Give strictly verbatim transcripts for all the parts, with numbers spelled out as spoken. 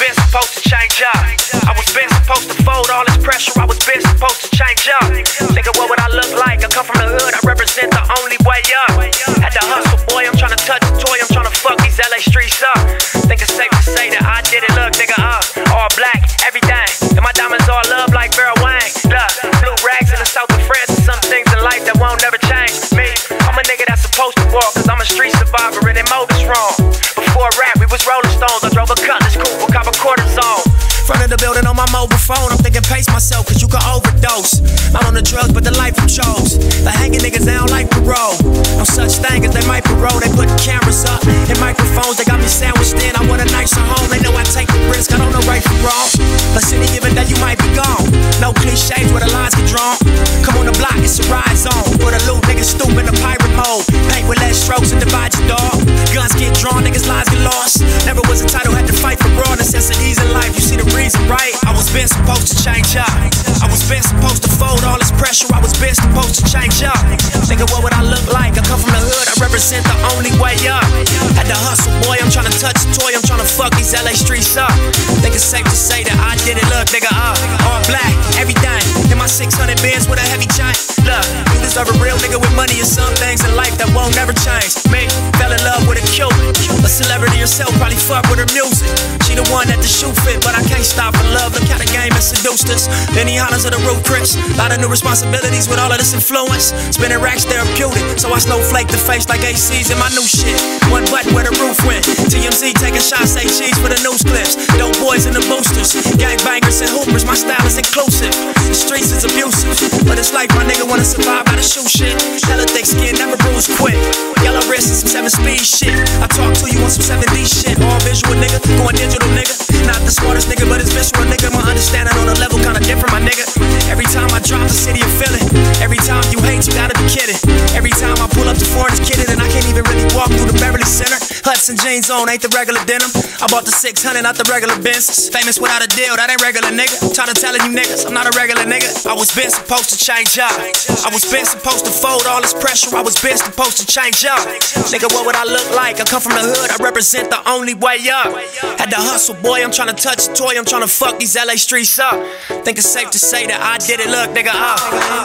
been supposed to change up. I was been supposed to fold all this pressure. I was been supposed to change up. Nigga, what would I look like? I come from the hood, I represent the only way up. Had to hustle, boy, I'm tryna touch the toy, I'm tryna fuck these L A streets up. Think it's safe to say that I did it, look, nigga, up. All black, everything, and my diamonds all love like Vera Wang. Look, blue rags in the south of France, and some things in life that won't never change. Me, I'm a nigga that's supposed to walk, cause I'm a street survivor and they motives wrong. Before rap, we was rolling stones, I drove a cutlass coupe, a cop a cortisone. Front of the building on my mobile phone, I'm thinking pace myself, cause you can overdose. Not on the drugs, but the life you chose. The hanging niggas, they don't like parole. No such thing as they might parole. They put cameras up and microphones, they got me sandwiched in. I want a nicer home, they know I take the risk, I don't know right from wrong. Plus any given day you might be gone. No cliches where the lines get drawn. Come on the block, it's a ride zone. For the loot, niggas stoop in the pirate mode. Paint with less strokes and divide your dog. Guns get drawn, niggas lives get lost. Never was entitled, had to fight for raw necessities in life. You see the reason, right? I was been supposed to change up. I was been supposed to fold all this pressure. I was been supposed to change up. Nigga, what would I look like? I come from the hood, I represent the only way up. Had to hustle, boy, I'm tryna touch the toy, I'm tryna fuck these L A streets up. Think it's safe to say that I did it, look, nigga, up. All black, everything, in my six hundred Benz with a heavy chain. Look, you deserve a real nigga with money and some things in life that won't never change. Me, fell in love with a Cuban. A celebrity herself, probably fuck with her music. She the one that the shoe fit, but I can't stop for love. Look how the game has seduced us. Benny Hanna's of the roof, Chris. Lot of new responsibilities with all of this influence. Spinning racks therapeutic, so I snowflake the face like A C's in my new shit. One button where the roof went. T M Z taking shots, say cheese for the news clips. Dope boys and the boosters, gangbangers and hoopers. My style is inclusive. The streets is abusive, but it's like my nigga wanna survive, gotta shoot shit. Hella thick skin, never bruise quick. Yellow wrist and some seven speed shit. I talk to you on some seven D shit. All visual nigga, going digital nigga. Not the smartest nigga, but it's visual nigga. My understanding on a level kinda different, my nigga. Every time I drop the city of feeling. Every time you hate, you gotta be kidding. Every time I pull up to foreigners kidding, and I can't even really walk through the Beverly Center. Hudson jeans on, ain't the regular denim. I bought the six hundred, not the regular Benzes. Famous without a deal, that ain't regular nigga. I'm tired of telling you niggas, I'm not a regular nigga. I was been supposed to change up. I was been supposed to fold all this pressure. I was been supposed to change up. Nigga, what would I look like? I come from the hood, I represent the only way up. Had to hustle, boy, I'm tryna touch the toy, I'm tryna fuck these L A streets up. Think it's safe to say that I did it, look, nigga, up.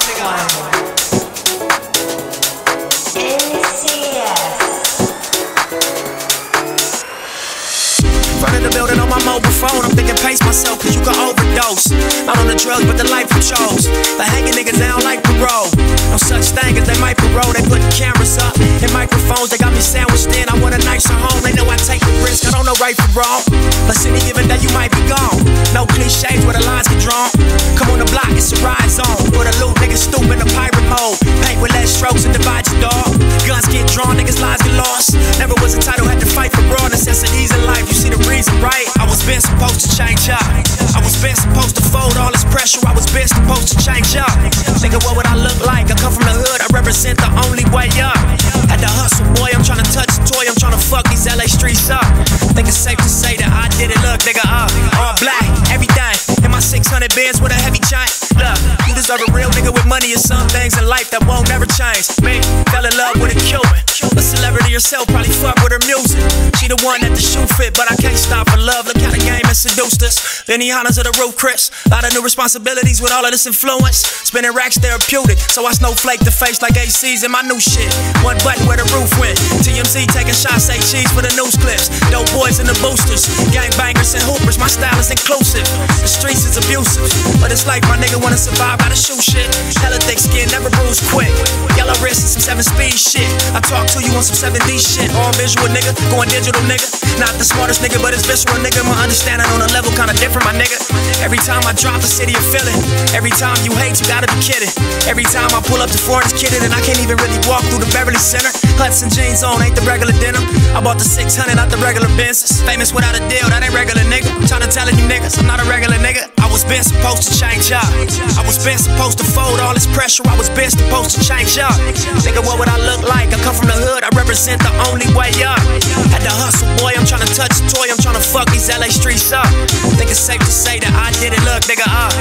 Front of the building on my mobile phone, I'm thinking pace myself, cause you can overdose. Not on the drugs, but the life you chose. The hanging niggas, they don't like parole. No such thing as they might parole. They put cameras up and microphones, they got me sandwiched in. I want a nicer home, they know I take the risk, I don't know right from wrong. Plus any given day you might be gone. No cliches where the lines get drawn. Come on the block, it's a ride zone. For the loot, niggas stoop in the pirate mode. Paint with less strokes and divide your dog. Guns get drawn, niggas lives get lost. Never was entitled, had to fight for raw necessities in life. You see the reason, right? I was been supposed to change up. I was been supposed to fold all this pressure. I was been supposed to change up. Nigga, what would I look like? I come from the hood, I represent the only way up. Had to hustle, boy, I'm tryna touch the toy, I'm tryna fuck these L A streets up. Think it's safe to say that I did it, look, nigga, up. All black, everything, in my six hundred Benz with a heavy chain. Look, you deserve a real nigga with money and some things in life that won't never change. Me, fell in love with a Cuban. A celebrity herself, probably fuck with her music. She the one that the shoe fit, but I can't stop for love. Look how the game has seduced us. Benny Hanna's of the roof, Chris. Lot of new responsibilities with all of this influence. Spinning racks therapeutic, so I snowflake the face like A C's in my new shit. One button where the roof went. T M Z taking shots, say cheese for the news clips. Dope boys and the boosters, gangbangers and hoopers. My style is inclusive. The streets is abusive, but it's like my nigga wanna survive, gotta shoot shit. Hella thick skin, never bruise quick. Yellow wrist and some seven speed shit. I talk to you on some seven D shit. All visual nigga, going digital nigga. Not the smartest nigga, but it's visceral nigga. My understanding on a level kinda different, my nigga. Every time I drop the city of feeling. Every time you hate, you gotta be kidding. Every time I pull up to foreigners kidding, and I can't even really walk through the Beverly Center. Hudson jeans on, ain't the regular denim. I bought the six hundred, not the regular Benzes. Famous without a deal, that ain't regular nigga. I'm tryna telling you niggas, I'm not a regular nigga. I was been supposed to change up. I was been supposed to fold all this pressure. I was been supposed to change up. Nigga, what would I look like? I come from the hood, I represent the only way up. Had to hustle, boy, I'm tryna touch the toy, I'm tryna fuck these L A streets up. Think it's safe to say that I did it, look, nigga, up.